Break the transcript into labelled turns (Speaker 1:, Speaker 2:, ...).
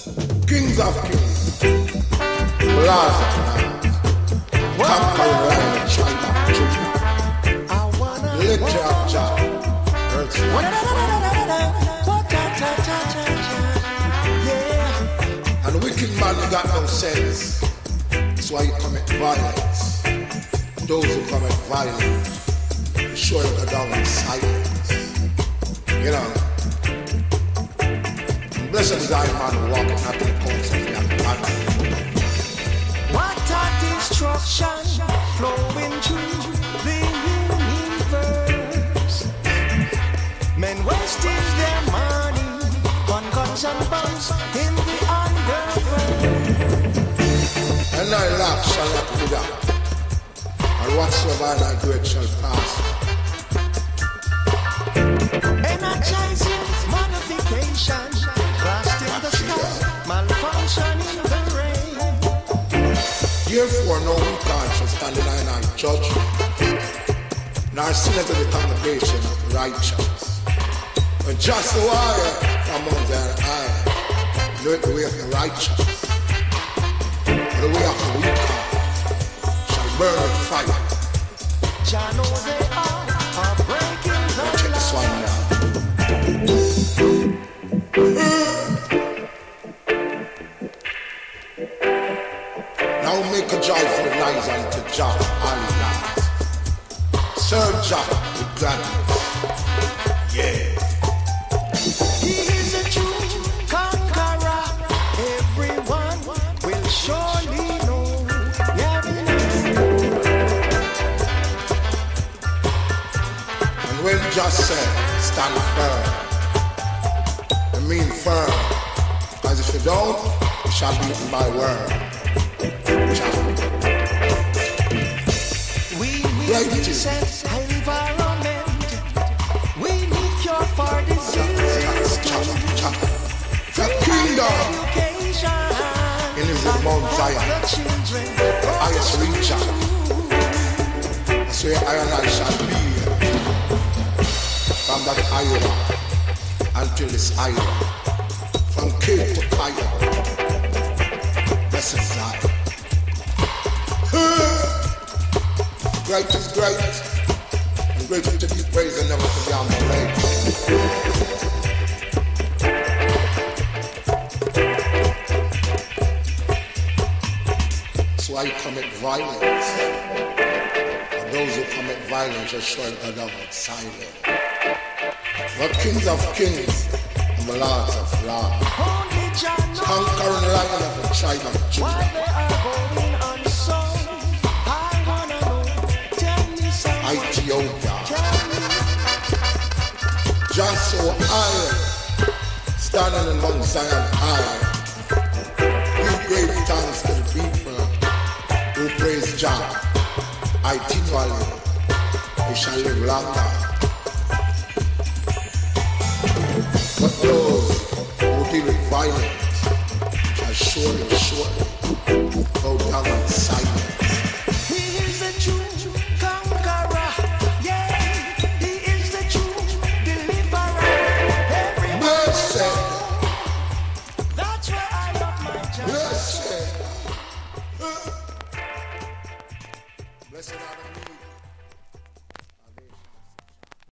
Speaker 1: Kings of kings, lords of lords, conquering lion and tribe of Judah, litter of Jah, earth's life. And wicked man who got no sense, that's why you commit violence. Those who commit violence, you sure go down in silence. You know. Blessed is thy man who walketh not in the counsel of the ungodly.
Speaker 2: What a destruction flowing through the universe. Men wasting their money on guns and bombs in the underworld.
Speaker 1: And thy lack shall not wither, and whatsoever thy doeth shall pass.
Speaker 2: Energizing modification. Blast in the sky, malfunction in the rain.
Speaker 1: Therefore, no we can't stand in our judgment, nor sin into the congregation of the righteous. But just the wire from Mount Zion, know it the way of the righteous, but the way of the wicked shall burn with fire.
Speaker 2: Jah know they are breaking the law.
Speaker 1: Check this one now. Now make a joyful noise unto Jah, Allah. Serve Jah with gladness. Yeah.
Speaker 2: He is a true conqueror. Everyone will surely know. Yeah, we know.
Speaker 1: And when Jah said, stand firm, I mean firm. As if you don't, you shall be eaten by worm.
Speaker 2: We need decent environment. We need cure for disease.
Speaker 1: The kingdom
Speaker 2: Education.
Speaker 1: in his Mount Zion, the highest reacher. That's where I and I shall be. From that Iowa until this Iowa. From Cape to Iowa. Blessed Zion. Great is great, and grateful to be praised and never to be on the way. So I commit violence, and those who commit violence are surely go down in silence. But kings of kings and the lords of lords, conquering lion of the tribe of Judah. Ethiopia. Just so I standing in Mount Zion high, give great thanks to the people who praise Jah. I tell you, we shall live longer.